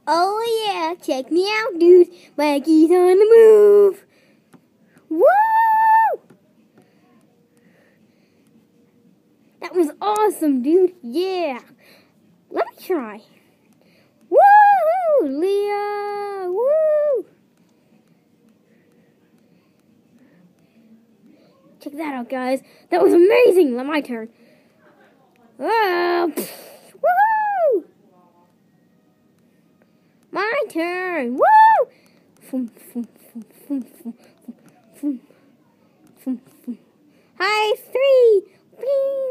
Oh yeah, check me out, dude. Mikey's on the move. Woo! That was awesome, dude. Yeah. Let me try. Woohoo, Leah! Woo! Check that out, guys. That was amazing. My turn. Woohoo! My turn. Woo! Fum, fum, fum, fum, fum, fum, fum, fum, fum. High three. Bing.